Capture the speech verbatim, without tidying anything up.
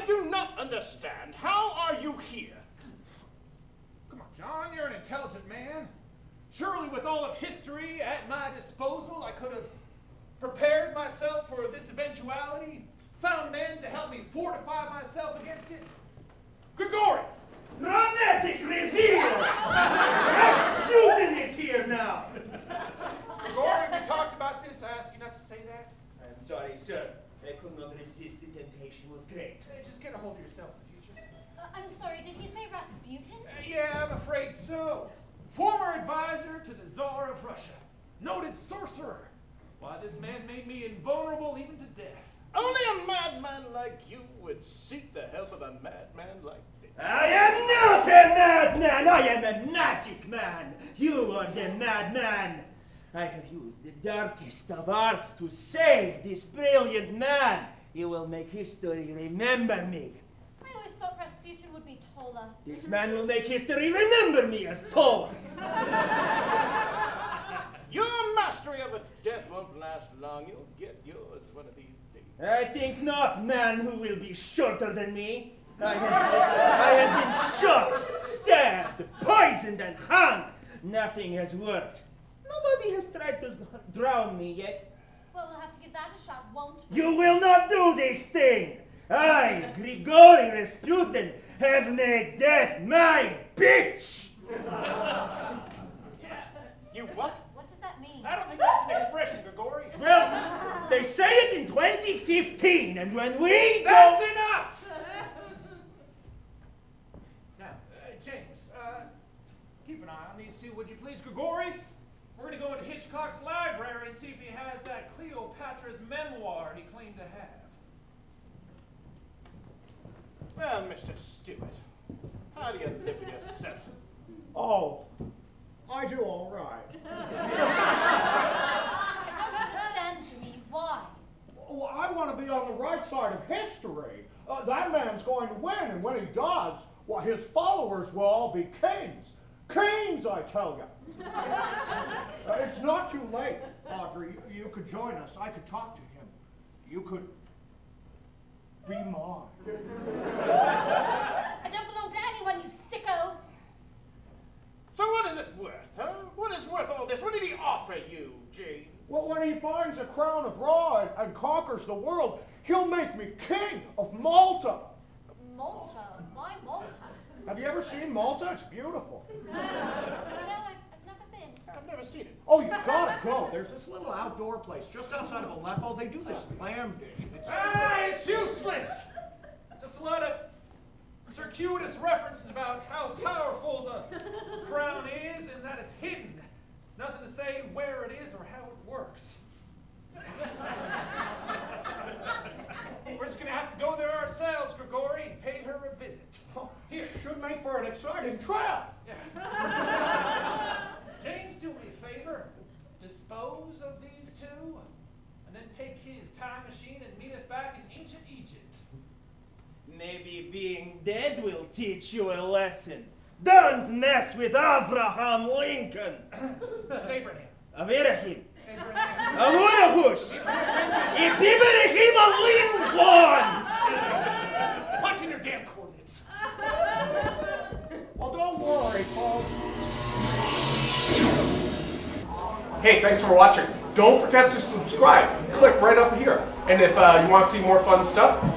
I do not understand. How are you here? Come on, John, you're an intelligent man. Surely with all of history at my disposal, I could have prepared myself for this eventuality, found men to help me fortify myself against it. Grigori! Dramatic reveal! Rasputin is here now! Grigori, we talked about this. I asked you not to say that. I'm sorry, sir. I could not resist. The temptation was great. Hey, just get a hold of yourself in the future. Uh, I'm sorry, did he say Rasputin? Uh, yeah, I'm afraid so. Former advisor to the Tsar of Russia. Noted sorcerer. Why, this man made me invulnerable even to death. Only a madman like you would seek the help of a madman like this. I am not a madman! I am a magic man! You are the madman! I have used the darkest of arts to save this brilliant man. He will make history remember me. I always thought Rasputin would be taller. This man will make history remember me as taller. Your mastery of a death won't last long. You'll get yours one of these days. I think not, man who will be shorter than me. I have, I have been shot, stabbed, poisoned, and hung. Nothing has worked. Nobody has tried to drown me yet. Well, we'll have to give that a shot, won't we? You will not do this thing. I, Grigori Rasputin, have made death my bitch. You what? What does that mean? I don't think that's an expression, Grigori. Well, they say it in twenty fifteen, and when we That's go... enough! Now, uh, James, uh, keep an eye on these two, would you please, Grigori? We're going to go into Hitchcock's library and see if he has that Cleopatra's memoir he claimed to have. Well, Mister Stewart, how do you live with yourself? Oh, I do all right. I don't understand, Jimmy. Why? Well, I want to be on the right side of history. Uh, that man's going to win, and when he does, well, his followers will all be kings. Kings, I tell you. uh, it's not too late, Audrey. You, you could join us. I could talk to him. You could be mine. I don't belong to anyone, you sicko. So what is it worth, huh? What is worth all this? What did he offer you, James? Well, when he finds a crown abroad and conquers the world, he'll make me king of Malta. Malta? Why Malta? Have you ever seen Malta? It's beautiful. No, I've, I've never been. I've never seen it. Oh, you gotta go. There's this little outdoor place just outside of Aleppo. They do this clam dish. It's Ah, it's useless! Just a lot of circuitous references about how powerful the crown is and that it's hidden. Nothing to say where it is or how it works. We're just going to have to go there ourselves, Grigori, and pay her a visit. Oh, here, should make for an exciting trip. Yeah. James, do me a favor. Dispose of these two, and then take his time machine and meet us back in ancient Egypt. Maybe being dead will teach you a lesson. Don't mess with Abraham Lincoln. It's Abraham. Avraham. Abraham. Avurahush. Ibrahim Lincoln. Punch in your damn coordinates. Well, don't worry, folks. Hey, thanks for watching. Don't forget to subscribe. Click right up here. And if uh, you want to see more fun stuff,